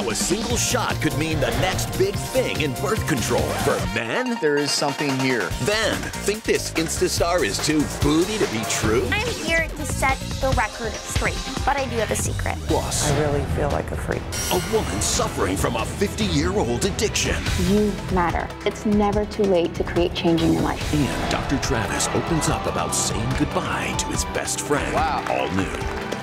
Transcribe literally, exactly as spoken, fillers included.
how a single shot could mean the next big thing in birth control for men? There is something here. Then, think this Insta-star is too booty to be true? I'm here to set the record straight, but I do have a secret. Plus, I really feel like a freak. a woman suffering from a fifty-year-old addiction. You matter. It's never too late to create change in your life. And Doctor Travis opens up about saying goodbye to his best friend. Wow. All new.